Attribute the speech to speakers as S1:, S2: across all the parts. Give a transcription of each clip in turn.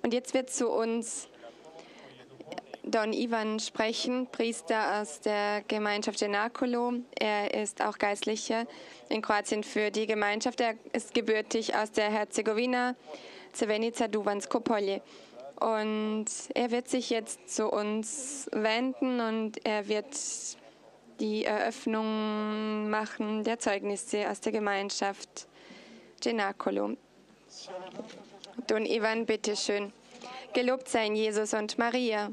S1: Und jetzt wird zu uns Don Ivan sprechen, Priester aus der Gemeinschaft Cenacolo. Er ist auch Geistlicher in Kroatien für die Gemeinschaft. Er ist gebürtig aus der Herzegowina, Crvenica Duvansko-Polje. Und er wird sich jetzt zu uns wenden und er wird die Eröffnung machen der Zeugnisse aus der Gemeinschaft Cenacolo. Don Ivan, bitteschön. Gelobt seien Jesus und Maria.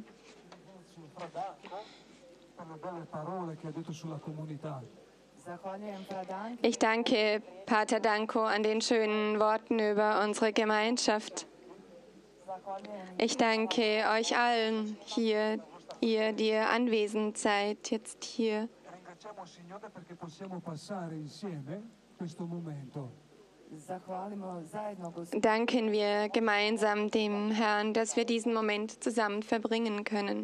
S1: Ich danke Pater Danko an den schönen Worten über unsere Gemeinschaft. Ich danke euch allen hier, ihr, die ihr anwesend seid, jetzt hier. Danken wir gemeinsam dem Herrn, dass wir diesen Moment zusammen verbringen können.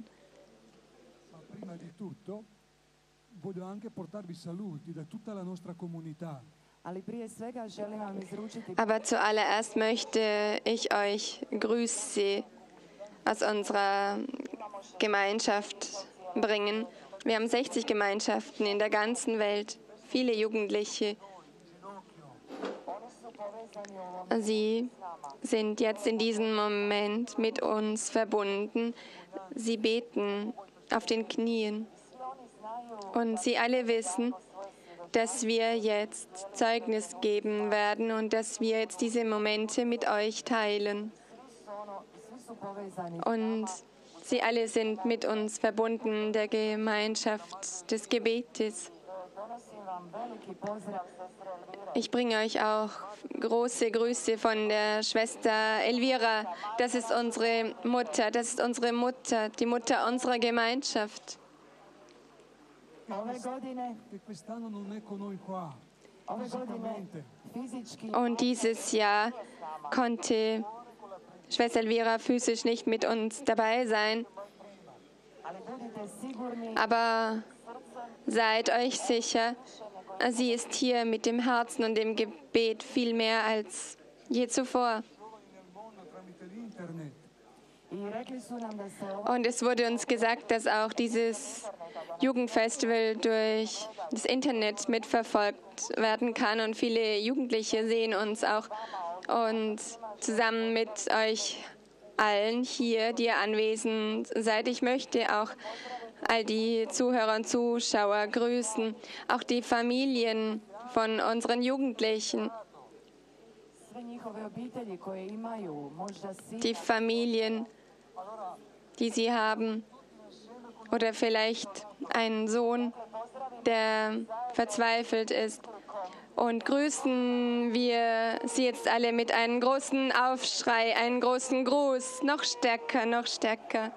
S1: Aber zuallererst möchte ich euch Grüße aus unserer Gemeinschaft bringen. Wir haben 60 Gemeinschaften in der ganzen Welt, viele Jugendliche. Sie sind jetzt in diesem Moment mit uns verbunden. Sie beten auf den Knien. Und sie alle wissen, dass wir jetzt Zeugnis geben werden und dass wir jetzt diese Momente mit euch teilen. Und sie alle sind mit uns verbunden, der Gemeinschaft des Gebetes. Ich bringe euch auch große Grüße von der Schwester Elvira. Das ist unsere Mutter, die Mutter unserer Gemeinschaft. Und dieses Jahr konnte Schwester Elvira physisch nicht mit uns dabei sein. Aber seid euch sicher, sie ist hier mit dem Herzen und dem Gebet viel mehr als je zuvor. Und es wurde uns gesagt, dass auch dieses Jugendfestival durch das Internet mitverfolgt werden kann und viele Jugendliche sehen uns auch. Und zusammen mit euch allen hier, die ihr anwesend seid, ich möchte auch all die Zuhörer und Zuschauer grüßen, auch die Familien von unseren Jugendlichen, die Familien, die sie haben, oder vielleicht einen Sohn, der verzweifelt ist. Und grüßen wir sie jetzt alle mit einem großen Aufschrei, einen großen Gruß, noch stärker, noch stärker.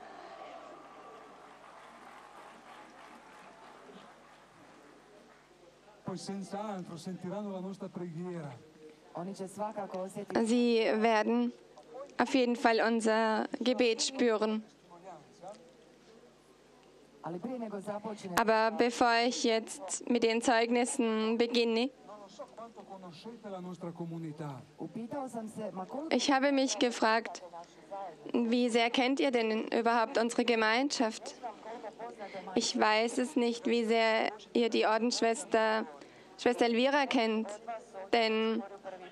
S1: Sie werden auf jeden Fall unser Gebet spüren. Aber bevor ich jetzt mit den Zeugnissen beginne, ich habe mich gefragt, wie sehr kennt ihr denn überhaupt unsere Gemeinschaft? Ich weiß es nicht, wie sehr ihr die Ordensschwester Schwester Elvira kennt, denn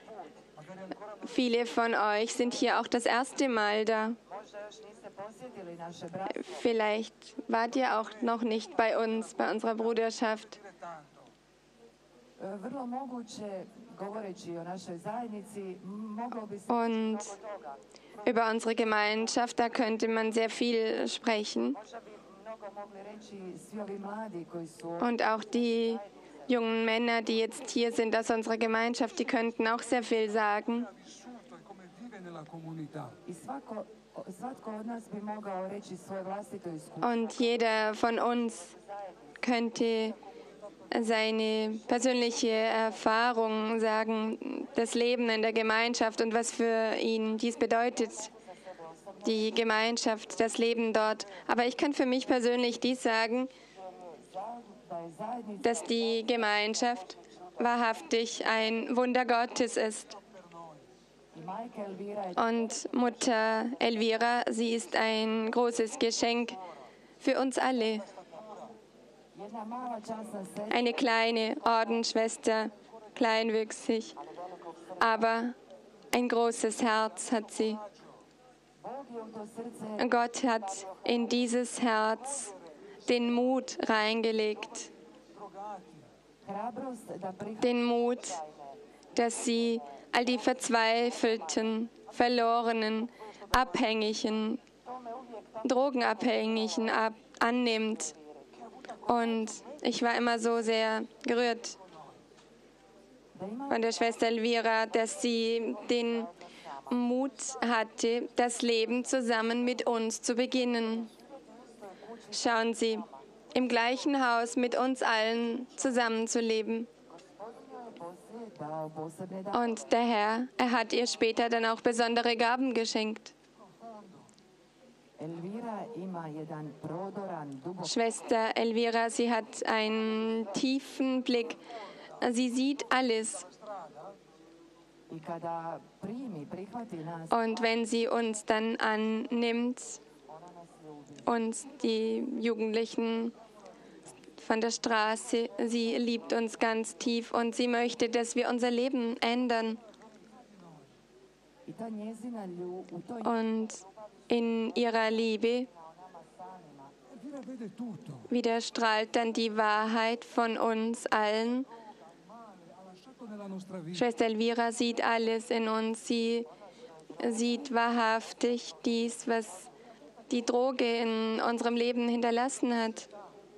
S1: viele von euch sind hier auch das erste Mal da. Vielleicht wart ihr auch noch nicht bei uns, bei unserer Bruderschaft. Und über unsere Gemeinschaft, da könnte man sehr viel sprechen. Und auch die jungen Männer, die jetzt hier sind aus unserer Gemeinschaft, die könnten auch sehr viel sagen. Und jeder von uns könnte seine persönliche Erfahrung sagen, das Leben in der Gemeinschaft und was für ihn dies bedeutet, die Gemeinschaft, das Leben dort. Aber ich kann für mich persönlich dies sagen, dass die Gemeinschaft wahrhaftig ein Wunder Gottes ist. Und Mutter Elvira, sie ist ein großes Geschenk für uns alle. Eine kleine Ordensschwester, kleinwüchsig, aber ein großes Herz hat sie. Gott hat in dieses Herz den Mut reingelegt. Den Mut, dass sie all die Verzweifelten, Verlorenen, Abhängigen, Drogenabhängigen annimmt. Und ich war immer so sehr gerührt von der Schwester Elvira, dass sie den Mut hatte, das Leben zusammen mit uns zu beginnen. Schauen Sie, im gleichen Haus mit uns allen zusammenzuleben. Und der Herr, er hat ihr später dann auch besondere Gaben geschenkt. Schwester Elvira, sie hat einen tiefen Blick. Sie sieht alles. Und wenn sie uns dann annimmt, uns die Jugendlichen von der Straße, sie liebt uns ganz tief und sie möchte, dass wir unser Leben ändern. Und in ihrer Liebe widerstrahlt dann die Wahrheit von uns allen. Schwester Elvira sieht alles in uns. Sie sieht wahrhaftig dies, was die Droge in unserem Leben hinterlassen hat.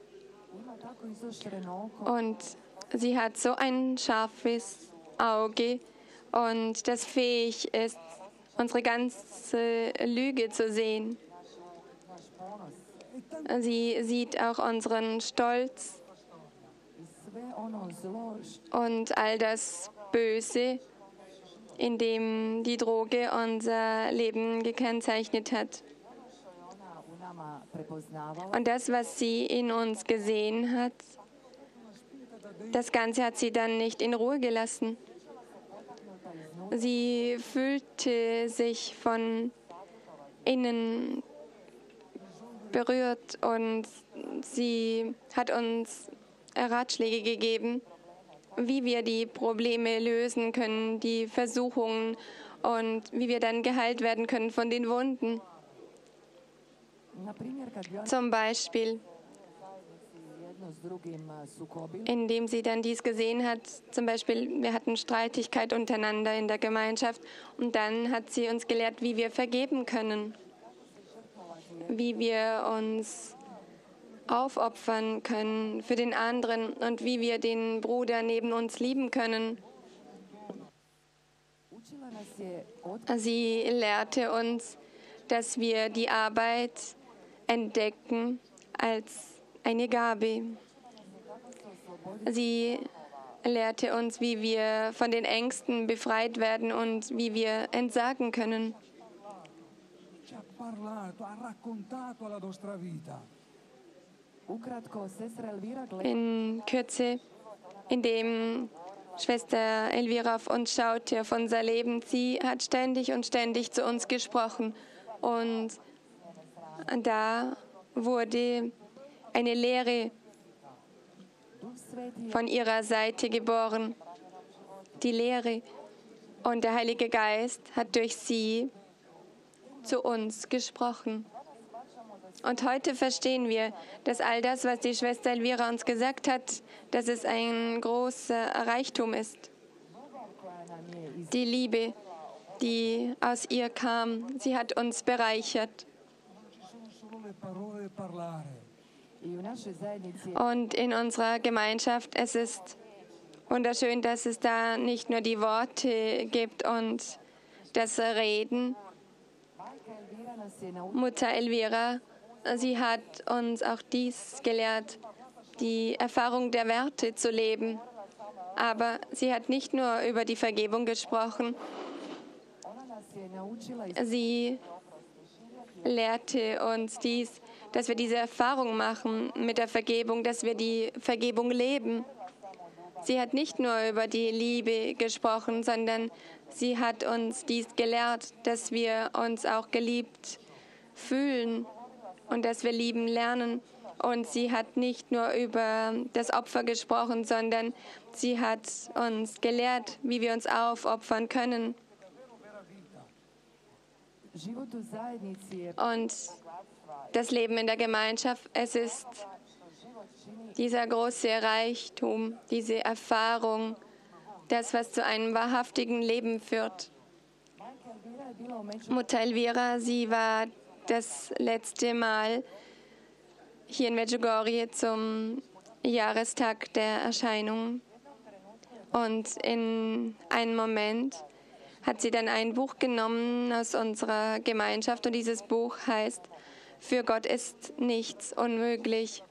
S1: Und sie hat so ein scharfes Auge und das fähig ist, unsere ganze Lüge zu sehen. Sie sieht auch unseren Stolz und all das Böse, in dem die Droge unser Leben gekennzeichnet hat. Und das, was sie in uns gesehen hat, das Ganze hat sie dann nicht in Ruhe gelassen. Sie fühlte sich von innen berührt und sie hat uns Ratschläge gegeben, wie wir die Probleme lösen können, die Versuchungen und wie wir dann geheilt werden können von den Wunden. Zum Beispiel, indem sie dann dies gesehen hat, zum Beispiel, wir hatten Streitigkeit untereinander in der Gemeinschaft und dann hat sie uns gelehrt, wie wir vergeben können, wie wir uns aufopfern können für den anderen und wie wir den Bruder neben uns lieben können. Sie lehrte uns, dass wir die Arbeit entdecken als eine Gabe. Sie lehrte uns, wie wir von den Ängsten befreit werden und wie wir entsagen können. In Kürze, indem Schwester Elvira auf uns schaute, auf unser Leben, sie hat ständig und ständig zu uns gesprochen. Und da wurde eine Lehre von ihrer Seite geboren. Die Lehre. Und der Heilige Geist hat durch sie zu uns gesprochen. Und heute verstehen wir, dass all das, was die Schwester Elvira uns gesagt hat, dass es ein großer Reichtum ist. Die Liebe, die aus ihr kam, sie hat uns bereichert. Und in unserer Gemeinschaft, es ist wunderschön, dass es da nicht nur die Worte gibt und das Reden. Mutter Elvira, sie hat uns auch dies gelehrt, die Erfahrung der Werte zu leben. Aber sie hat nicht nur über die Vergebung gesprochen. Sie lehrte uns dies, dass wir diese Erfahrung machen mit der Vergebung, dass wir die Vergebung leben. Sie hat nicht nur über die Liebe gesprochen, sondern Sie hat uns dies gelehrt, dass wir uns auch geliebt fühlen und dass wir lieben lernen. Und sie hat nicht nur über das Opfer gesprochen, sondern sie hat uns gelehrt, wie wir uns aufopfern können. Und das Leben in der Gemeinschaft, es ist dieser große Reichtum, diese Erfahrung, das, was zu einem wahrhaftigen Leben führt. Mutter Elvira, sie war das letzte Mal hier in Medjugorje zum Jahrestag der Erscheinung. Und in einem Moment hat sie dann ein Buch genommen aus unserer Gemeinschaft und dieses Buch heißt Für Gott ist nichts unmöglich.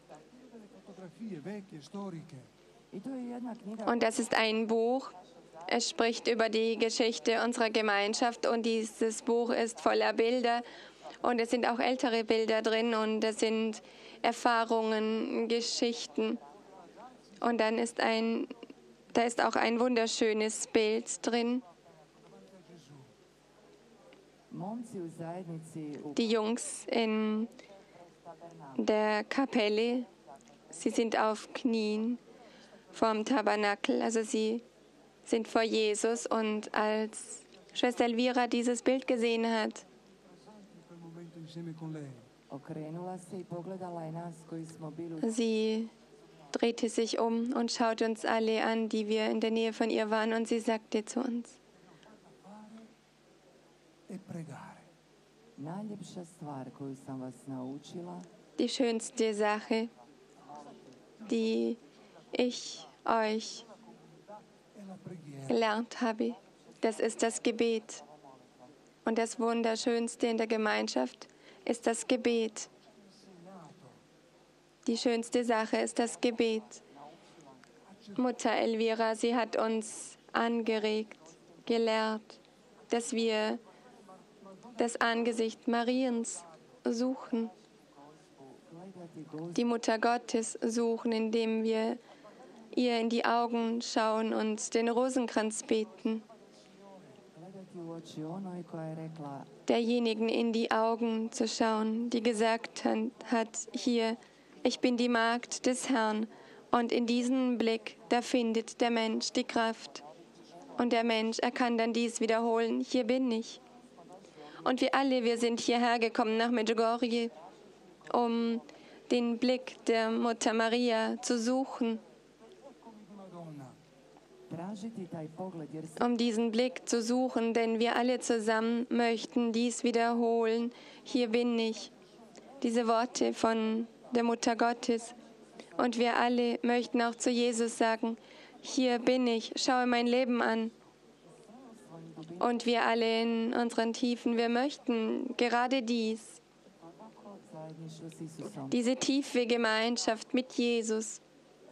S1: Und das ist ein Buch, es spricht über die Geschichte unserer Gemeinschaft und dieses Buch ist voller Bilder und es sind auch ältere Bilder drin und es sind Erfahrungen, Geschichten. Und dann da ist auch ein wunderschönes Bild drin. Die Jungs in der Kapelle, sie sind auf Knien vorm Tabernakel, also sie sind vor Jesus. Und als Schwester Elvira dieses Bild gesehen hat, sie drehte sich um und schaute uns alle an, die wir in der Nähe von ihr waren, und sie sagte zu uns, die schönste Sache, die ich euch gelernt habe, das ist das Gebet. Und das Wunderschönste in der Gemeinschaft ist das Gebet. Die schönste Sache ist das Gebet. Mutter Elvira, sie hat uns angeregt, gelehrt, dass wir das Angesicht Mariens suchen, die Mutter Gottes suchen, indem wir ihr in die Augen schauen und den Rosenkranz beten. Derjenigen in die Augen zu schauen, die gesagt hat, hier, ich bin die Magd des Herrn. Und in diesem Blick, da findet der Mensch die Kraft. Und der Mensch, er kann dann dies wiederholen, hier bin ich. Und wir alle, wir sind hierher gekommen nach Medjugorje, um den Blick der Mutter Maria zu suchen, um diesen Blick zu suchen, denn wir alle zusammen möchten dies wiederholen. Hier bin ich. Diese Worte von der Mutter Gottes. Und wir alle möchten auch zu Jesus sagen, hier bin ich, schaue mein Leben an. Und wir alle in unseren Tiefen, wir möchten gerade dies, diese tiefe Gemeinschaft mit Jesus.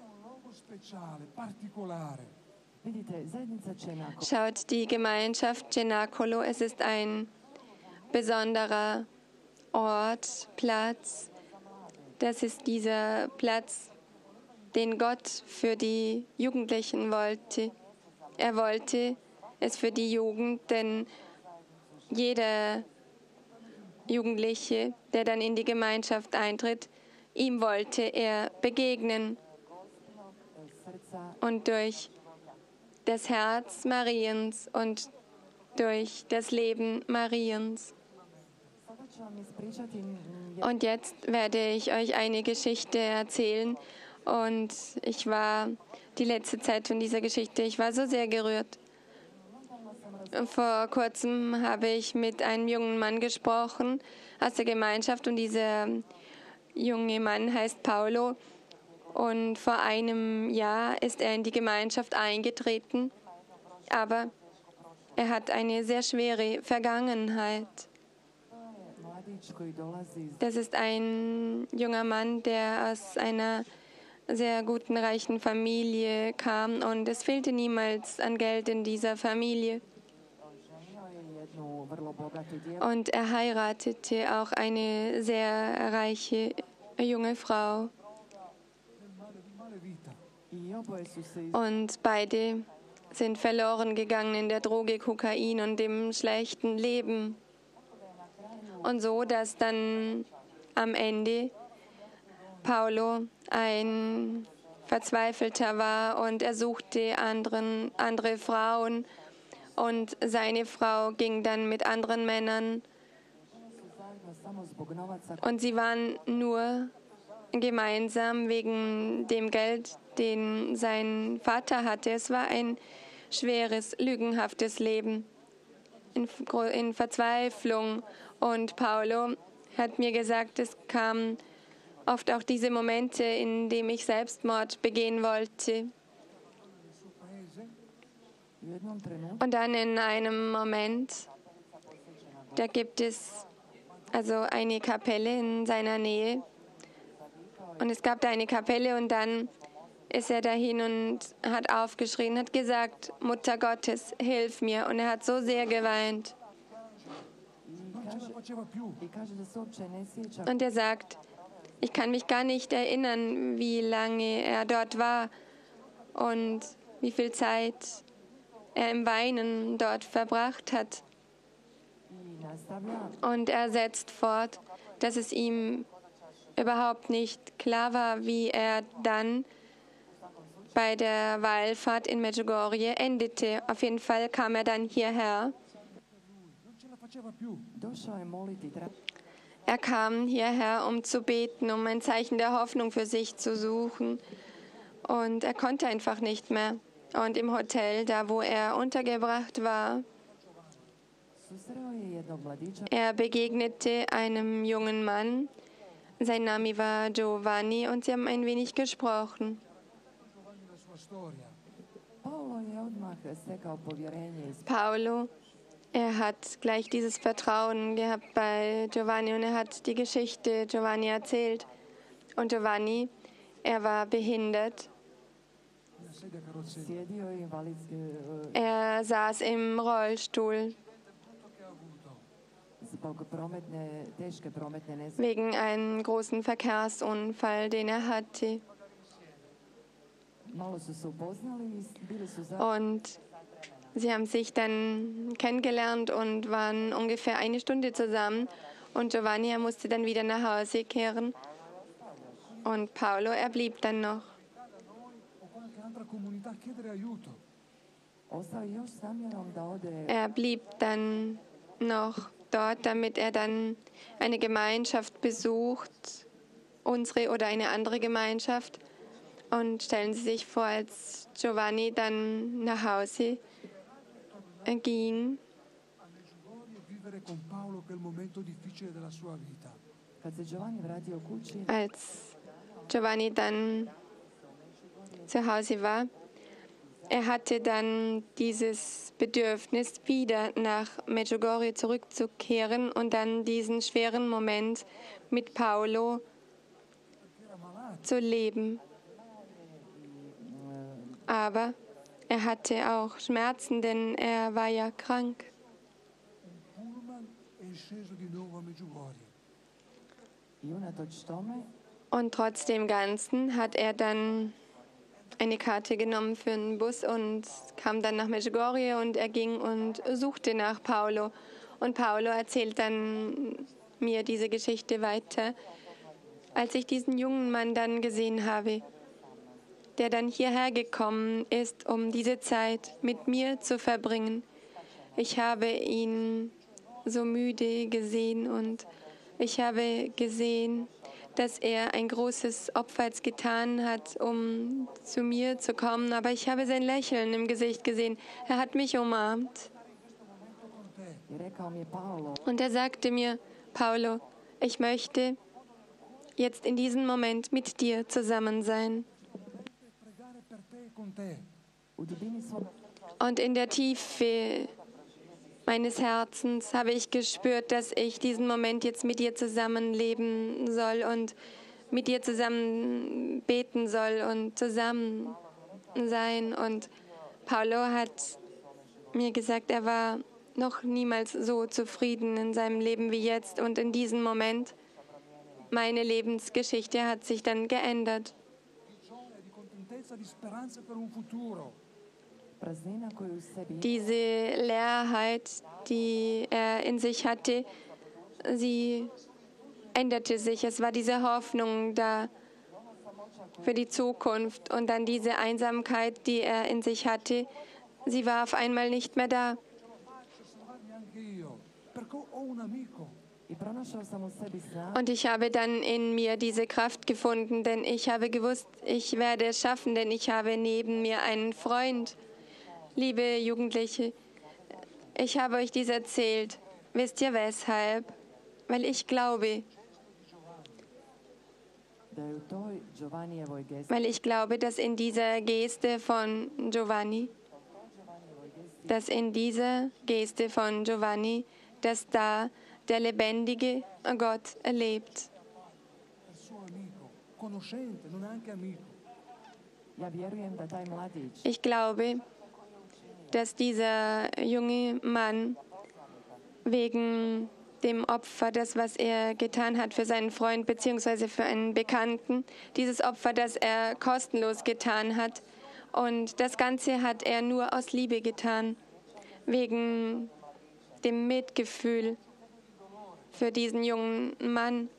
S1: Schaut, die Gemeinschaft Cenacolo, es ist ein besonderer Ort, Platz. Das ist dieser Platz, den Gott für die Jugendlichen wollte. Er wollte es für die Jugend, denn jeder Jugendliche, der dann in die Gemeinschaft eintritt, ihm wollte er begegnen. Und durch das Herz Mariens und durch das Leben Mariens. Und jetzt werde ich euch eine Geschichte erzählen. Und ich war die letzte Zeit von dieser Geschichte, ich war so sehr gerührt. Vor kurzem habe ich mit einem jungen Mann gesprochen aus der Gemeinschaft und dieser junge Mann heißt Paulo. Und vor einem Jahr ist er in die Gemeinschaft eingetreten, aber er hat eine sehr schwere Vergangenheit. Das ist ein junger Mann, der aus einer sehr guten, reichen Familie kam und es fehlte niemals an Geld in dieser Familie. Und er heiratete auch eine sehr reiche junge Frau. Und beide sind verloren gegangen in der Droge, Kokain und dem schlechten Leben. Und so, dass dann am Ende Paulo ein Verzweifelter war und er suchte andere Frauen und seine Frau ging dann mit anderen Männern und sie waren nur gemeinsam wegen dem Geld, den sein Vater hatte. Es war ein schweres, lügenhaftes Leben in Verzweiflung. Und Paulo hat mir gesagt, es kamen oft auch diese Momente, in denen ich Selbstmord begehen wollte. Und dann in einem Moment, da gibt es also eine Kapelle in seiner Nähe. Und es gab da eine Kapelle und dann ist er dahin und hat aufgeschrien, hat gesagt, Mutter Gottes, hilf mir. Und er hat so sehr geweint. Und er sagt, ich kann mich gar nicht erinnern, wie lange er dort war und wie viel Zeit er im Weinen dort verbracht hat. Und er setzt fort, dass es ihm überhaupt nicht klar war, wie er dann bei der Wallfahrt in Medjugorje endete. Auf jeden Fall kam er dann hierher. Er kam hierher, um zu beten, um ein Zeichen der Hoffnung für sich zu suchen. Und er konnte einfach nicht mehr. Und im Hotel, da wo er untergebracht war, er begegnete einem jungen Mann. Sein Name war Giovanni und sie haben ein wenig gesprochen. Paolo, er hat gleich dieses Vertrauen gehabt bei Giovanni und er hat die Geschichte Giovanni erzählt. Und Giovanni, er war behindert. Er saß im Rollstuhl wegen einem großen Verkehrsunfall, den er hatte. Und sie haben sich dann kennengelernt und waren ungefähr eine Stunde zusammen. Und Giovanni, er musste dann wieder nach Hause kehren. Und Paolo, er blieb dann noch. Er blieb dann noch dort, damit er dann eine Gemeinschaft besucht, unsere oder eine andere Gemeinschaft. Und stellen Sie sich vor, als Giovanni dann nach Hause ging, als Giovanni dann zu Hause war, er hatte dann dieses Bedürfnis, wieder nach Medjugorje zurückzukehren und dann diesen schweren Moment mit Paolo zu leben. Aber er hatte auch Schmerzen, denn er war ja krank. Und trotz dem Ganzen hat er dann eine Karte genommen für einen Bus und kam dann nach Medjugorje und er ging und suchte nach Paolo. Und Paolo erzählt dann mir diese Geschichte weiter. Als ich diesen jungen Mann dann gesehen habe, der dann hierher gekommen ist, um diese Zeit mit mir zu verbringen. Ich habe ihn so müde gesehen und ich habe gesehen, dass er ein großes Opfer jetzt getan hat, um zu mir zu kommen. Aber ich habe sein Lächeln im Gesicht gesehen. Er hat mich umarmt. Und er sagte mir, Paolo, ich möchte jetzt in diesem Moment mit dir zusammen sein. Und in der Tiefe meines Herzens habe ich gespürt, dass ich diesen Moment jetzt mit dir zusammenleben soll und mit dir zusammen beten soll und zusammen sein. Und Paolo hat mir gesagt, er war noch niemals so zufrieden in seinem Leben wie jetzt. Und in diesem Moment, meine Lebensgeschichte hat sich dann geändert. Diese Leerheit, die er in sich hatte, sie änderte sich. Es war diese Hoffnung da für die Zukunft. Und dann diese Einsamkeit, die er in sich hatte, sie war auf einmal nicht mehr da. Und ich habe dann in mir diese Kraft gefunden, denn ich habe gewusst, ich werde es schaffen, denn ich habe neben mir einen Freund. Liebe Jugendliche, ich habe euch dies erzählt. Wisst ihr weshalb? Weil ich glaube, dass in dieser Geste von Giovanni, dass da der lebendige Gott lebt. Ich glaube, dass dieser junge Mann wegen dem Opfer, das, was er getan hat für seinen Freund bzw. für einen Bekannten, dieses Opfer, das er kostenlos getan hat, und das Ganze hat er nur aus Liebe getan, wegen dem Mitgefühl für diesen jungen Mann.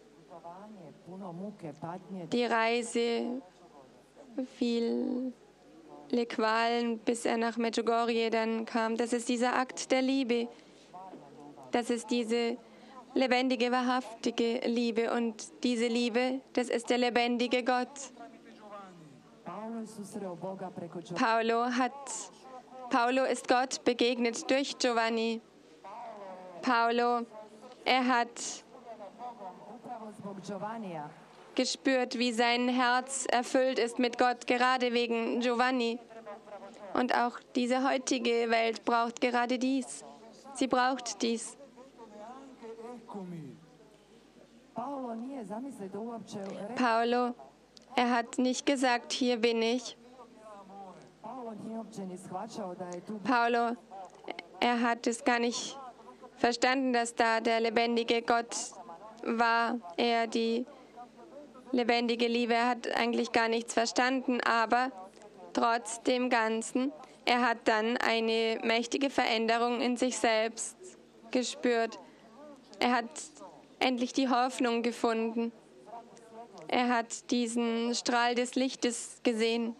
S1: Die Reise, viele Qualen, bis er nach Medjugorje dann kam. Das ist dieser Akt der Liebe. Das ist diese lebendige, wahrhaftige Liebe. Und diese Liebe, das ist der lebendige Gott. Paulo ist Gott begegnet durch Giovanni. Paulo, er hat gespürt, wie sein Herz erfüllt ist mit Gott, gerade wegen Giovanni. Und auch diese heutige Welt braucht gerade dies. Sie braucht dies. Paulo, er hat nicht gesagt, hier bin ich. Paulo, er hat es gar nicht verstanden, dass da der lebendige Gott war, er die lebendige Liebe. Er hat eigentlich gar nichts verstanden, aber trotz dem Ganzen, er hat dann eine mächtige Veränderung in sich selbst gespürt. Er hat endlich die Hoffnung gefunden. Er hat diesen Strahl des Lichtes gesehen.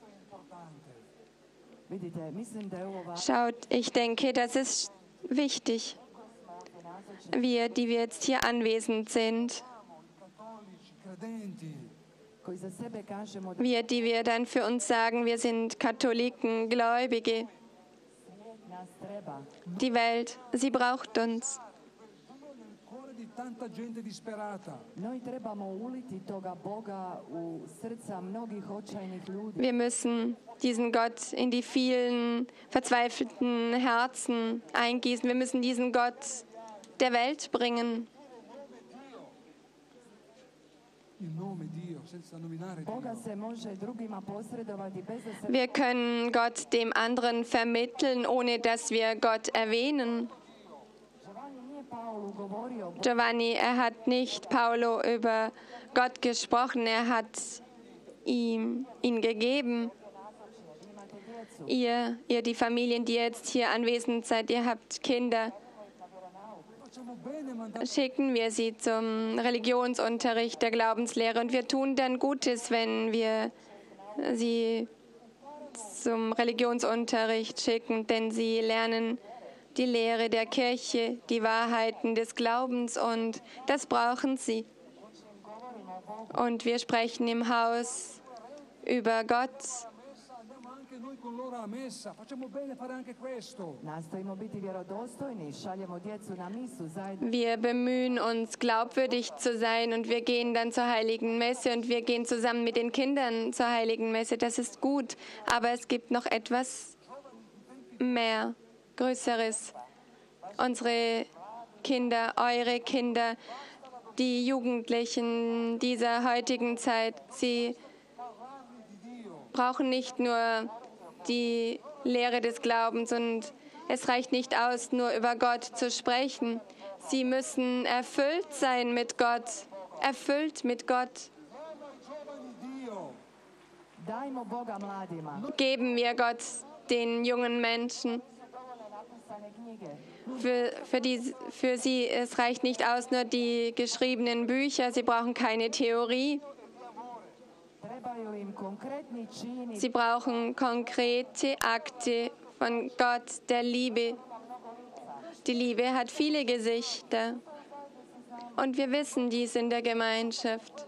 S1: Schaut, ich denke, das ist wichtig. Wir, die wir jetzt hier anwesend sind, wir, die wir dann für uns sagen, wir sind Katholiken, Gläubige. Die Welt, sie braucht uns. Wir müssen diesen Gott in die vielen verzweifelten Herzen eingießen. Wir müssen diesen Gott der Welt bringen. Wir können Gott dem anderen vermitteln, ohne dass wir Gott erwähnen. Giovanni, er hat nicht Paulo über Gott gesprochen, er hat ihn gegeben. Ihr, die Familien, die jetzt hier anwesend seid, ihr habt Kinder. Schicken wir sie zum Religionsunterricht der Glaubenslehre, und wir tun dann Gutes, wenn wir sie zum Religionsunterricht schicken, denn sie lernen die Lehre der Kirche, die Wahrheiten des Glaubens, und das brauchen sie. Und wir sprechen im Haus über Gott. Wir bemühen uns, glaubwürdig zu sein, und wir gehen dann zur Heiligen Messe und wir gehen zusammen mit den Kindern zur Heiligen Messe. Das ist gut, aber es gibt noch etwas mehr, Größeres. Unsere Kinder, eure Kinder, die Jugendlichen dieser heutigen Zeit, sie brauchen nicht nur die Lehre des Glaubens, und es reicht nicht aus, nur über Gott zu sprechen. Sie müssen erfüllt sein mit Gott, erfüllt mit Gott. Geben wir Gott den jungen Menschen. Für sie, es reicht nicht aus, nur die geschriebenen Bücher. Sie brauchen keine Theorie. Sie brauchen konkrete Akte von Gott, der Liebe. Die Liebe hat viele Gesichter. Und wir wissen dies in der Gemeinschaft.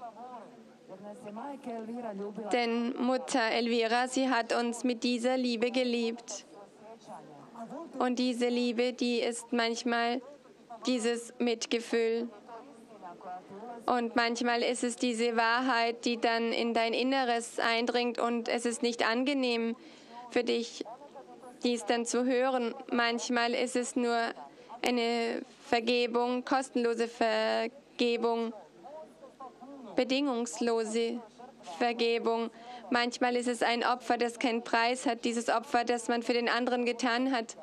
S1: Denn Mutter Elvira, sie hat uns mit dieser Liebe geliebt. Und diese Liebe, die ist manchmal dieses Mitgefühl. Und manchmal ist es diese Wahrheit, die dann in dein Inneres eindringt und es ist nicht angenehm für dich, dies dann zu hören. Manchmal ist es nur eine Vergebung, kostenlose Vergebung, bedingungslose Vergebung. Manchmal ist es ein Opfer, das keinen Preis hat, dieses Opfer, das man für den anderen getan hat.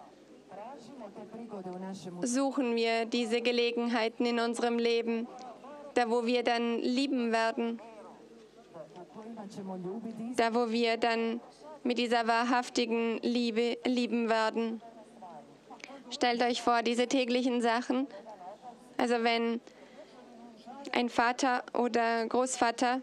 S1: Suchen wir diese Gelegenheiten in unserem Leben, da wo wir dann lieben werden, da wo wir dann mit dieser wahrhaftigen Liebe lieben werden. Stellt euch vor, diese täglichen Sachen, also wenn ein Vater oder Großvater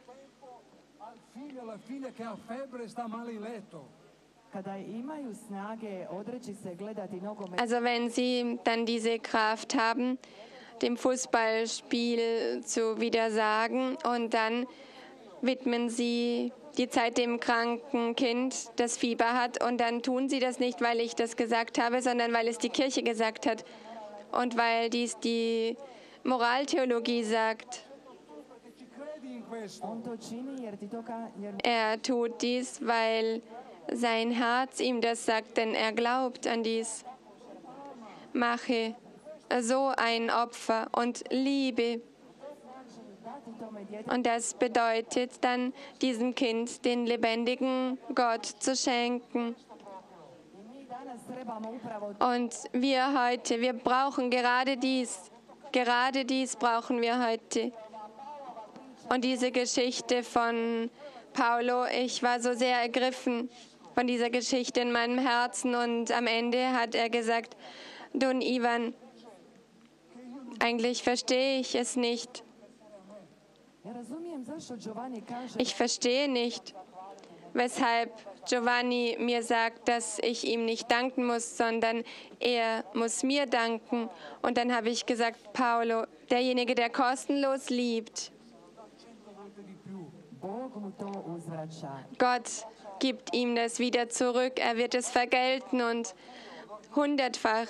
S1: also wenn sie dann diese Kraft haben, dem Fußballspiel zu widersagen und dann widmen sie die Zeit dem kranken Kind, das Fieber hat, und dann tun sie das nicht, weil ich das gesagt habe, sondern weil es die Kirche gesagt hat und weil dies die Moraltheologie sagt. Er tut dies, weil sein Herz ihm das sagt, denn er glaubt an dies. Mache so ein Opfer und Liebe. Und das bedeutet dann, diesem Kind den lebendigen Gott zu schenken. Und wir heute, wir brauchen gerade dies brauchen wir heute. Und diese Geschichte von Paulo, ich war so sehr ergriffen von dieser Geschichte in meinem Herzen und am Ende hat er gesagt, Don Ivan, eigentlich verstehe ich es nicht. Ich verstehe nicht, weshalb Giovanni mir sagt, dass ich ihm nicht danken muss, sondern er muss mir danken. Und dann habe ich gesagt, Paulo, derjenige, der kostenlos liebt, Gott gibt ihm das wieder zurück. Er wird es vergelten und hundertfach.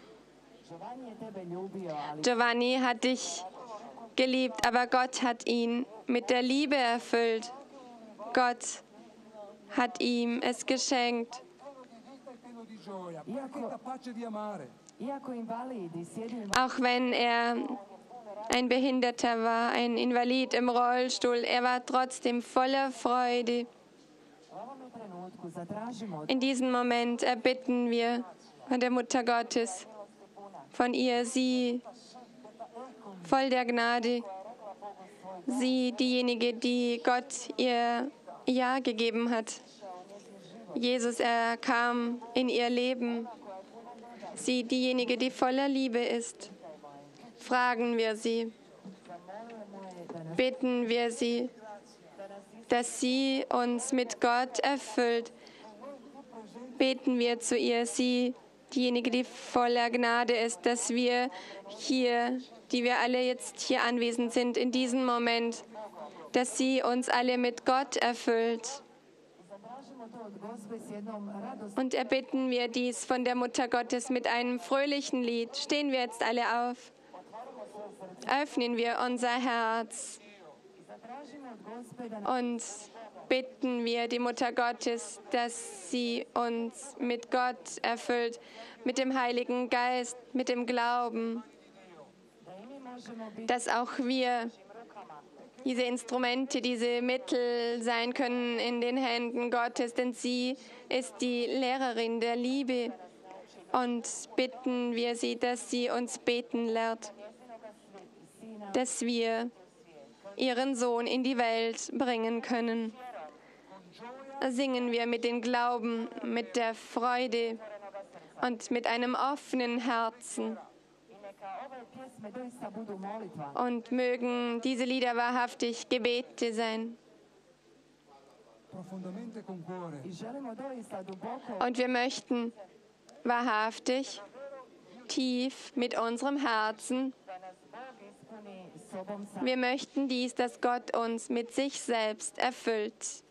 S1: Giovanni hat dich geliebt, aber Gott hat ihn mit der Liebe erfüllt. Gott hat ihm es geschenkt. Auch wenn er ein Behinderter war, ein Invalid im Rollstuhl, er war trotzdem voller Freude. In diesem Moment erbitten wir von der Mutter Gottes, von ihr, sie voll der Gnade, sie diejenige, die Gott ihr Ja gegeben hat. Jesus, er kam in ihr Leben. Sie diejenige, die voller Liebe ist. Fragen wir sie, bitten wir sie, dass sie uns mit Gott erfüllt. Beten wir zu ihr, sie, diejenige, die voller Gnade ist, dass wir hier, die wir alle jetzt hier anwesend sind, in diesem Moment, dass sie uns alle mit Gott erfüllt. Und erbitten wir dies von der Mutter Gottes mit einem fröhlichen Lied. Stehen wir jetzt alle auf. Öffnen wir unser Herz und bitten wir die Mutter Gottes, dass sie uns mit Gott erfüllt, mit dem Heiligen Geist, mit dem Glauben, dass auch wir diese Instrumente, diese Mittel sein können in den Händen Gottes, denn sie ist die Lehrerin der Liebe. Und bitten wir sie, dass sie uns beten lehrt, dass wir ihren Sohn in die Welt bringen können. singen wir mit dem Glauben, mit der Freude und mit einem offenen Herzen. Und mögen diese Lieder wahrhaftig Gebete sein. Und wir möchten wahrhaftig, tief mit unserem Herzen, wir möchten dies, dass Gott uns mit sich selbst erfüllt.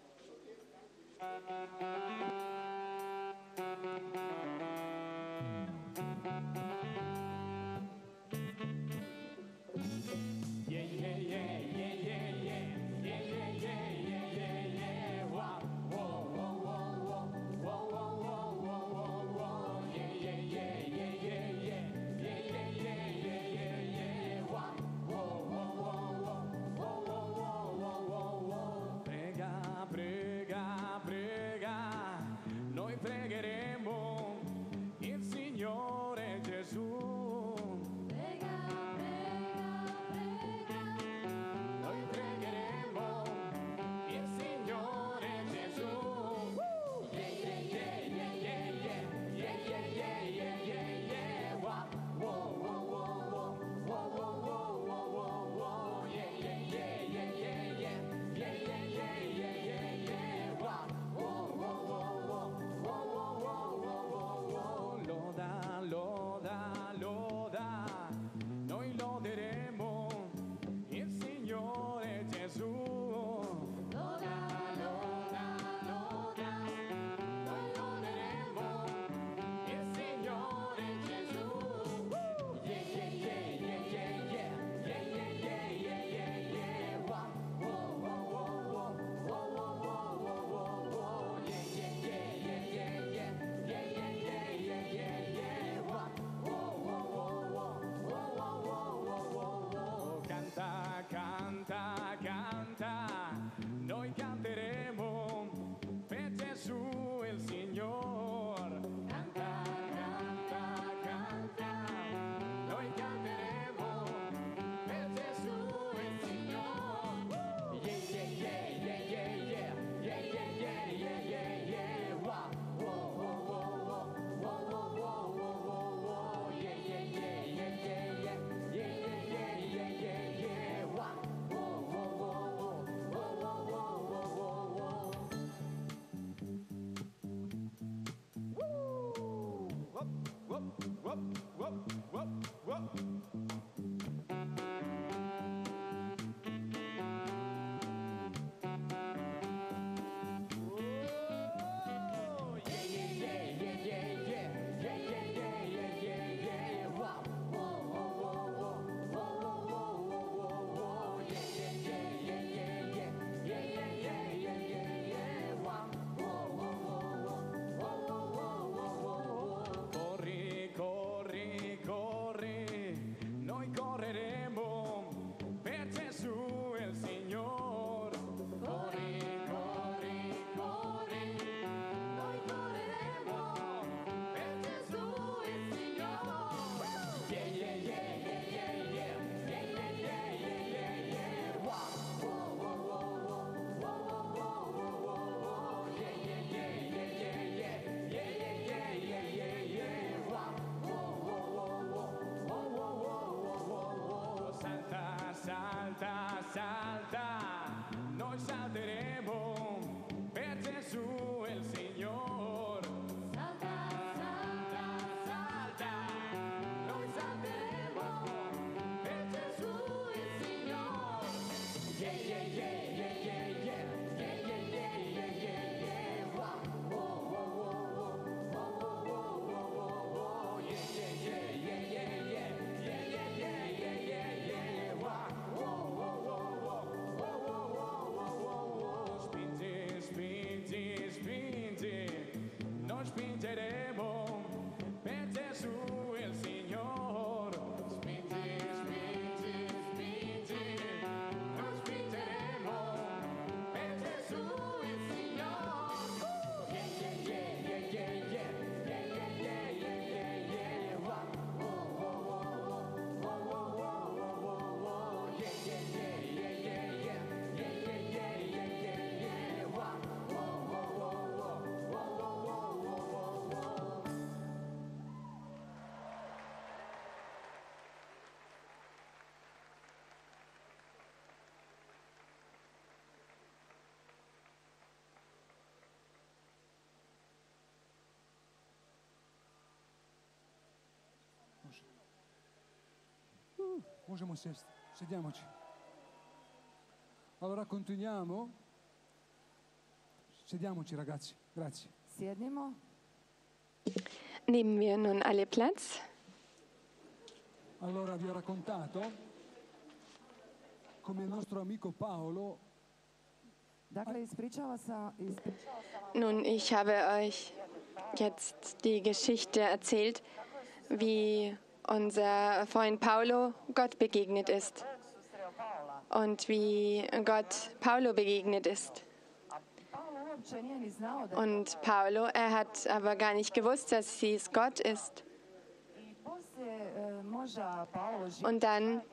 S2: Sediamoci. Allora continuiamo. Sediamoci, ragazzi. Grazie.
S3: Sjednimo.
S1: Nehmen wir nun alle Platz.
S2: Allora vi ho raccontato come il nostro amico Paolo.
S3: Dakle, ispričala sam.
S1: Nun, ich habe euch jetzt die Geschichte erzählt, wie unser Freund Paulo Gott begegnet ist und wie Gott Paulo begegnet ist. Und Paulo, er hat aber gar nicht gewusst, dass es Gott ist. Und dann,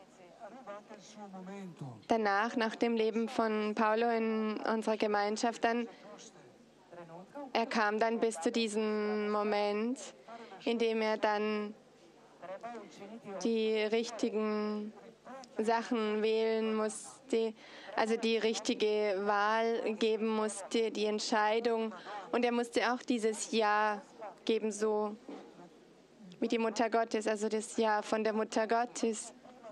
S1: danach, nach dem Leben von Paulo in unserer Gemeinschaft, er kam dann bis zu diesem Moment, in dem er dann die richtigen Sachen wählen musste, also die richtige Wahl geben musste, die Entscheidung. Und er musste auch dieses Ja geben, so wie die Mutter Gottes, also das Ja von der Mutter Gottes.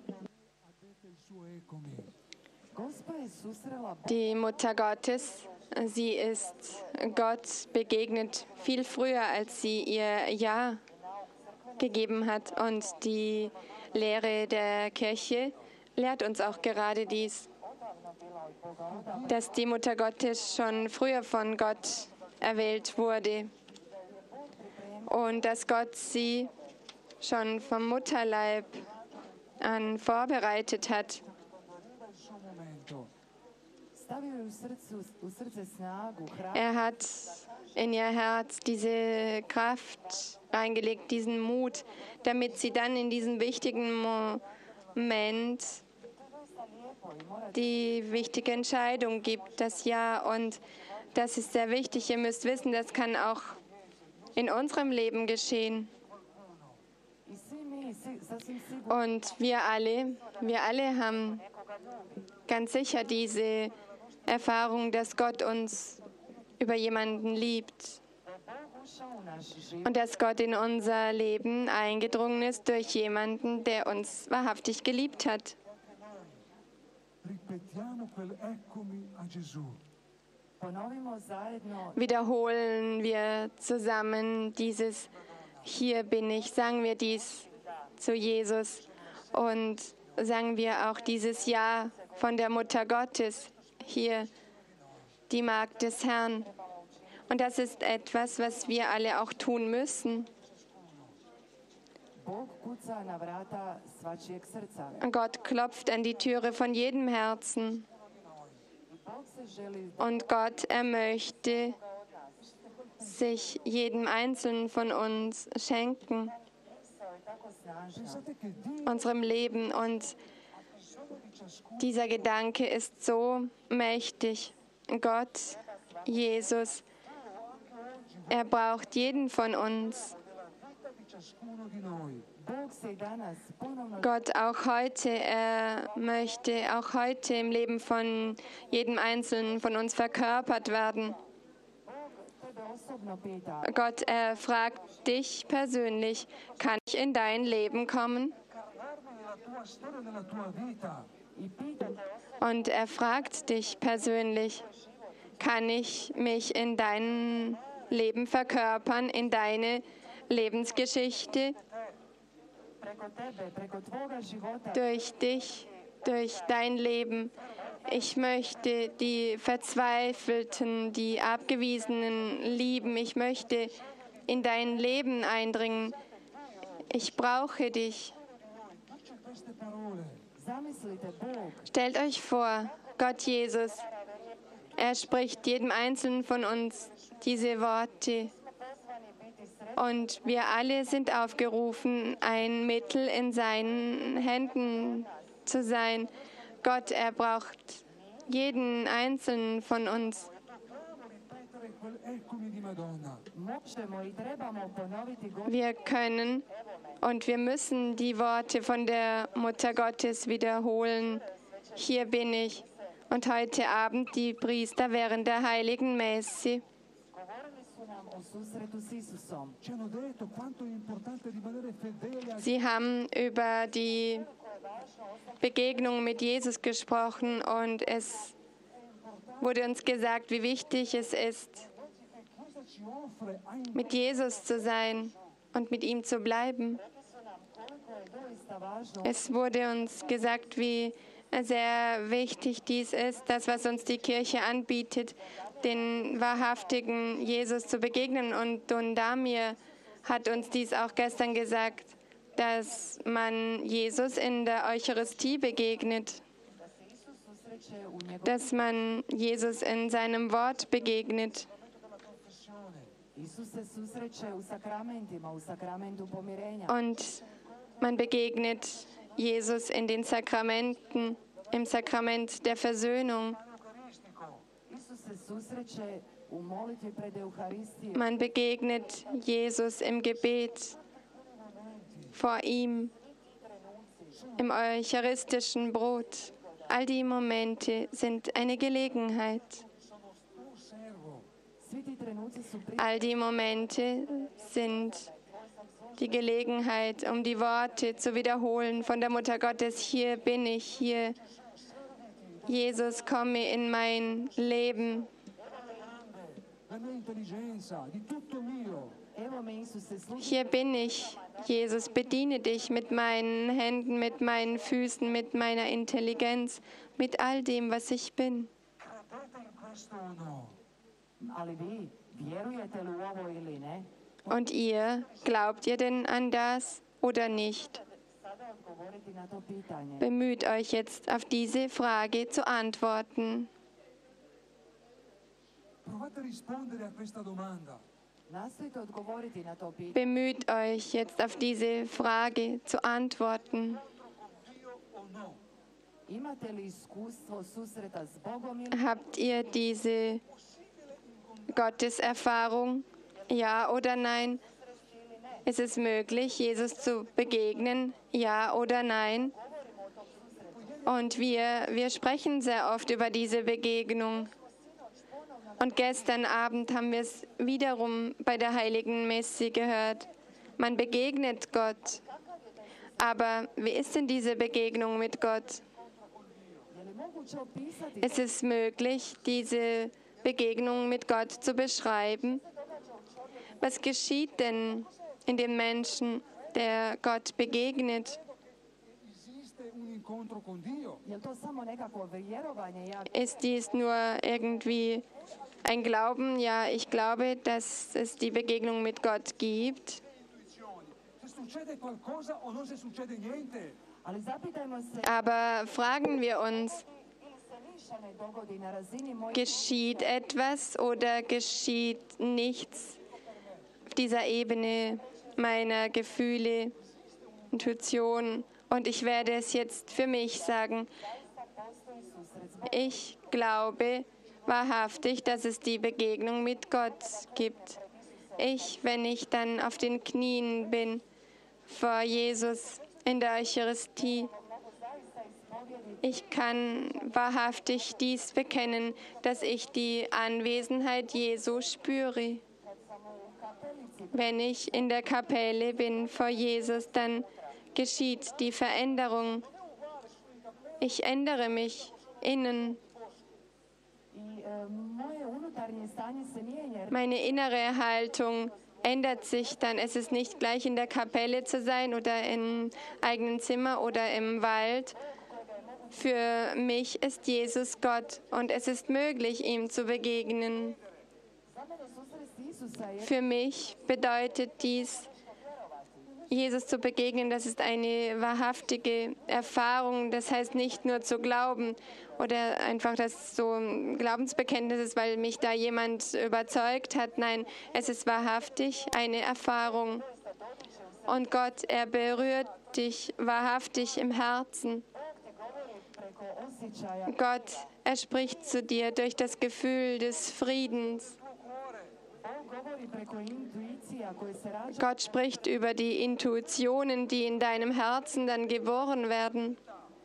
S1: Die Mutter Gottes, sie ist Gott begegnet viel früher, als sie ihr Ja gegeben hat. Und die Lehre der Kirche lehrt uns auch gerade dies, dass die Mutter Gottes schon früher von Gott erwählt wurde und dass Gott sie schon vom Mutterleib an vorbereitet hat. Er hat in ihr Herz diese Kraft reingelegt, diesen Mut, damit sie dann in diesem wichtigen Moment die wichtige Entscheidung gibt, das Ja. Und das ist sehr wichtig. Ihr müsst wissen, das kann auch in unserem Leben geschehen. Und wir alle haben ganz sicher diese Erfahrung, dass Gott uns über jemanden liebt und dass Gott in unser Leben eingedrungen ist durch jemanden, der uns wahrhaftig geliebt hat. Wiederholen wir zusammen dieses Hier bin ich, sagen wir dies zu Jesus und sagen wir auch dieses Ja von der Mutter Gottes, hier die Magd des Herrn. Und das ist etwas, was wir alle auch tun müssen. Gott klopft an die Türe von jedem Herzen. Und Gott, er möchte sich jedem Einzelnen von uns schenken, unserem Leben. Und dieser Gedanke ist so mächtig. Gott, Jesus, er braucht jeden von uns. Gott auch heute, er möchte auch heute im Leben von jedem Einzelnen von uns verkörpert werden. Gott, er fragt dich persönlich, kann ich in dein Leben kommen? Und er fragt dich persönlich, kann ich mich in dein Leben verkörpern, in deine Lebensgeschichte? Durch dich, durch dein Leben. Ich möchte die Verzweifelten, die Abgewiesenen lieben. Ich möchte in dein Leben eindringen. Ich brauche dich. Stellt euch vor, Gott Jesus, er spricht jedem Einzelnen von uns diese Worte. Und wir alle sind aufgerufen, ein Mittel in seinen Händen zu sein. Gott, er braucht jeden Einzelnen von uns. Wir können und wir müssen die Worte von der Mutter Gottes wiederholen. Hier bin ich. Und heute Abend die Priester während der heiligen Messe. Sie haben über die Begegnung mit Jesus gesprochen und es wurde uns gesagt, wie wichtig es ist, mit Jesus zu sein und mit ihm zu bleiben. Es wurde uns gesagt, wie sehr wichtig dies ist, das, was uns die Kirche anbietet, den wahrhaftigen Jesus zu begegnen. Und Don Damir hat uns dies auch gestern gesagt, dass man Jesus in der Eucharistie begegnet, dass man Jesus in seinem Wort begegnet. Und man begegnet Jesus in den Sakramenten, im Sakrament der Versöhnung. Man begegnet Jesus im Gebet vor ihm, im eucharistischen Brot. All die Momente sind eine Gelegenheit. All die Momente sind die Gelegenheit, um die Worte zu wiederholen von der Mutter Gottes. Hier bin ich, hier. Jesus, komme in mein Leben. Hier bin ich, Jesus, bediene dich mit meinen Händen, mit meinen Füßen, mit meiner Intelligenz, mit all dem, was ich bin. Und ihr, glaubt ihr denn an das oder nicht? Bemüht euch jetzt, auf diese Frage zu antworten. Bemüht euch jetzt, auf diese Frage zu antworten. Habt ihr diese Gotteserfahrung? Ja oder nein? Ist es möglich, Jesus zu begegnen? Ja oder nein? Und wir sprechen sehr oft über diese Begegnung. Und gestern Abend haben wir es wiederum bei der Heiligen Messe gehört. Man begegnet Gott. Aber wie ist denn diese Begegnung mit Gott? Ist es möglich, diese Begegnung mit Gott zu beschreiben? Was geschieht denn in dem Menschen, der Gott begegnet? Ist dies nur irgendwie ein Glauben? Ja, ich glaube, dass es die Begegnung mit Gott gibt. Aber fragen wir uns, geschieht etwas oder geschieht nichts auf dieser Ebene meiner Gefühle, Intuition? Und ich werde es jetzt für mich sagen. Ich glaube wahrhaftig, dass es die Begegnung mit Gott gibt. Wenn ich dann auf den Knien bin vor Jesus in der Eucharistie, ich kann wahrhaftig dies bekennen, dass ich die Anwesenheit Jesu spüre. Wenn ich in der Kapelle bin vor Jesus, dann geschieht die Veränderung. Ich ändere mich innen. Meine innere Haltung ändert sich dann. Es ist nicht gleich in der Kapelle zu sein oder im eigenen Zimmer oder im Wald. Für mich ist Jesus Gott und es ist möglich, ihm zu begegnen. Für mich bedeutet dies, Jesus zu begegnen, das ist eine wahrhaftige Erfahrung. Das heißt nicht nur zu glauben oder einfach, dass so ein Glaubensbekenntnis ist, weil mich da jemand überzeugt hat. Nein, es ist wahrhaftig eine Erfahrung. Und Gott, er berührt dich wahrhaftig im Herzen. Gott, er spricht zu dir durch das Gefühl des Friedens. Gott spricht über die Intuitionen, die in deinem Herzen dann geboren werden.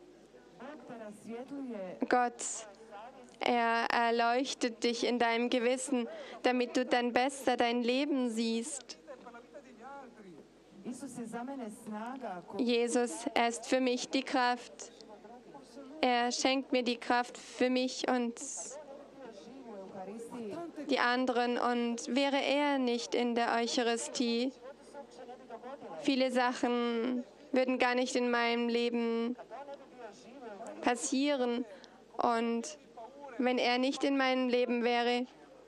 S1: Gott, er erleuchtet dich in deinem Gewissen, damit du dann besser dein Leben siehst.
S3: Isus je za mene snaga
S1: Jesus, er ist für mich die Kraft. Er schenkt mir die Kraft für mich und
S3: živu u Euharistiji.
S1: die anderen. Und wäre er nicht in der Eucharistie, viele Sachen würden gar nicht in meinem Leben passieren. Und wenn er nicht in meinem Leben wäre,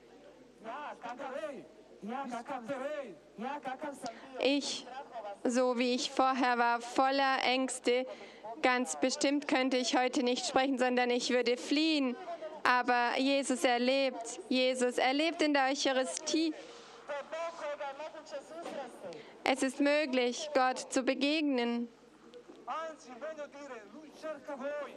S3: Ja kakav sam bio,
S1: ich, so wie ich vorher war, voller Ängste, ganz bestimmt könnte ich heute nicht sprechen, sondern ich würde fliehen. Aber Jesus erlebt in der Eucharistie. Es ist möglich, Gott zu begegnen.
S4: Anzi, voglio dire, lui cerca voi.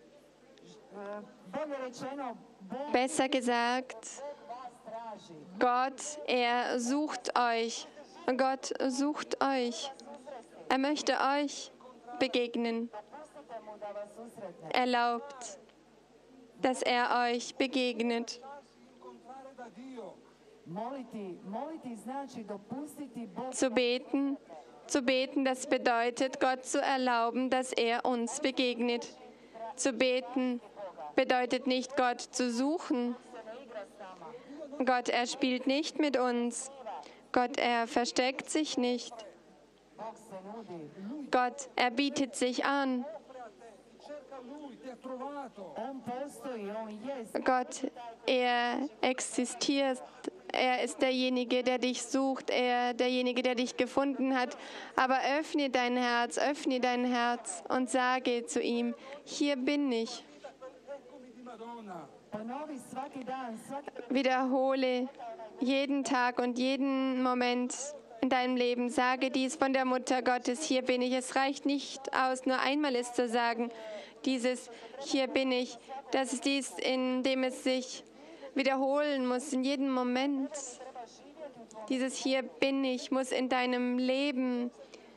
S3: bolje rečeno, Bog
S1: Besser gesagt,
S3: vas traži.
S1: Gott, er sucht euch. Gott sucht euch. Er möchte euch begegnen.
S3: Pustite mu da vas susretne.
S1: Erlaubt, dass er euch begegnet.
S2: Lasci incontrare da Dio.
S3: Moliti znači dopustiti Bog
S1: Zu beten, das bedeutet, Gott zu erlauben, dass er uns begegnet. Zu beten bedeutet nicht, Gott zu suchen. Gott, er spielt nicht mit uns. Gott, er versteckt sich nicht.
S3: Bog se nudi.
S1: Gott, er bietet sich an.
S2: Offre a te, ti cerca lui, ti ha trovato.
S3: On postoji, on jest.
S1: Gott, er existiert. Er ist derjenige, der dich sucht, derjenige, der dich gefunden hat. Aber öffne dein Herz und sage zu ihm, hier bin ich.
S2: Eccomi di Madonna.
S3: Ponovi svaki dan,
S1: Wiederhole jeden Tag und jeden Moment in deinem Leben. Sage dies von der Mutter Gottes, hier bin ich. Es reicht nicht aus, nur einmal es zu sagen. Dieses hier bin ich, das ist dies, in dem es sich wiederholen muss, in jedem Moment. Dieses hier bin ich muss in deinem Leben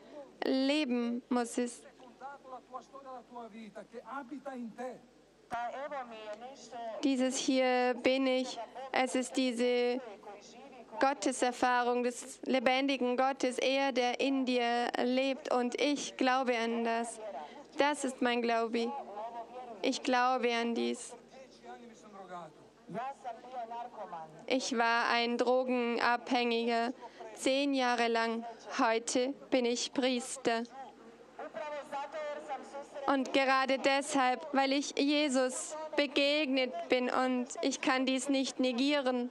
S1: muss es.
S2: Contato la tua storia, la tua vita, che abita in te.
S3: Pa evo mi je nešto
S1: Dieses hier bin ich, es ist diese Gotteserfahrung des lebendigen Gottes, er, der in dir lebt und ich glaube an das. Das ist mein Glaube. Ich glaube an dies.
S2: 10 anni mi sono drogato.
S3: Ja sam bio narkoman.
S1: Ich war ein Drogenabhängiger, 10 Jahre lang. Heute bin ich Priester.
S3: Upravo zato jer sam susret
S1: Und gerade deshalb, weil ich Jesus begegnet bin und ich kann dies nicht negieren.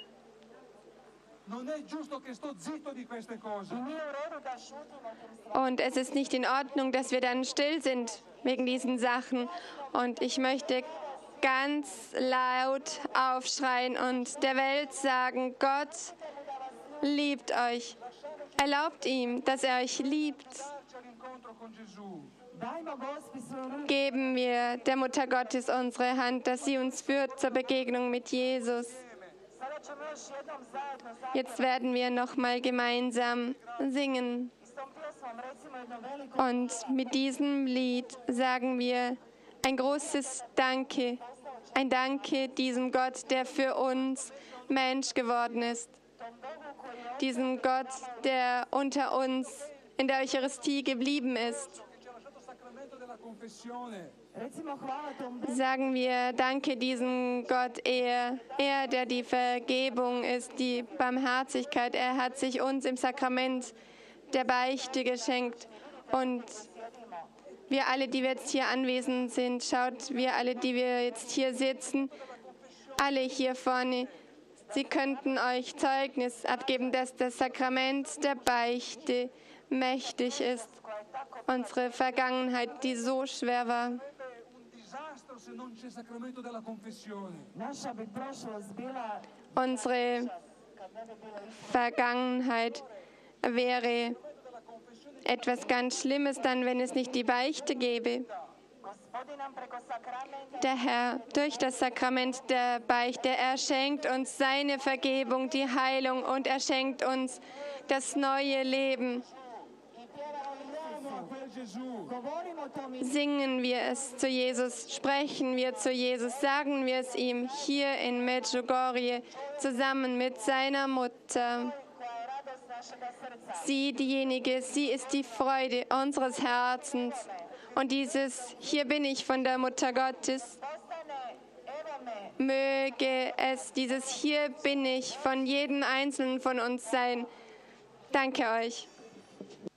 S2: Non è giusto che sto zitto di queste cose.
S3: nije u redu da šutimo o tim stvarima.
S1: Und es ist nicht in Ordnung, dass wir dann still sind wegen diesen Sachen. Und ich möchte ganz laut aufschreien und der Welt sagen, Gott liebt euch. Erlaubt ihm, dass er euch liebt.
S2: Darci all'incontro con Gesù.
S3: Dajmo Gospi svoju ruku.
S1: Geben wir der Mutter Gottes unsere Hand, dass sie uns führt zur Begegnung mit Jesus.
S3: Sada ćemo još jednom zajedno
S1: Jetzt werden wir nochmal gemeinsam singen.
S3: i s tom pjesmom recimo jedno veliko
S1: Und mit diesem Lied sagen wir ein großes Danke. Ein Danke diesem Gott, der für uns Mensch geworden ist.
S3: tom Bogu koji je
S1: Diesem Gott, der unter uns in der Eucharistie geblieben ist.
S2: Che ci ha lasciato il sacramento della confessione.
S3: recimo hvala tom Bogu
S1: Sagen wir Danke diesem Gott, er, der die Vergebung ist, die Barmherzigkeit. Er hat sich uns im Sakrament der Beichte geschenkt. Und wir alle, die wir jetzt hier anwesend sind, schaut, wir alle, die wir jetzt hier sitzen, alle hier vorne, sie könnten euch Zeugnis abgeben, dass das Sakrament der Beichte mächtig ist. Unsere Vergangenheit, die so schwer war.
S2: Sarebbe un disastro se non c'è il sacramento della confessione.
S3: naša bi prošlost bila
S1: Unsere Vergangenheit wäre etwas ganz Schlimmes dann, wenn es nicht die Beichte gäbe.
S3: Gospodin nam preko sakramenta
S1: Der Herr, durch das Sakrament der Beichte, er schenkt uns seine Vergebung, die Heilung und er schenkt uns das neue Leben.
S2: Parliamo a quel Gesù.
S3: govorimo tom i
S1: Singen wir es zu Jesus, sprechen wir zu Jesus, sagen wir es ihm hier in Medjugorje zusammen mit seiner Mutter.
S3: koja je radost naša našega srca.
S1: sie ist die Freude unseres Herzens. Und dieses Hier bin ich von der Mutter Gottes,
S3: Postane, evo me,
S1: möge es dieses Hier bin ich von jedem Einzelnen von uns sein. Danke euch.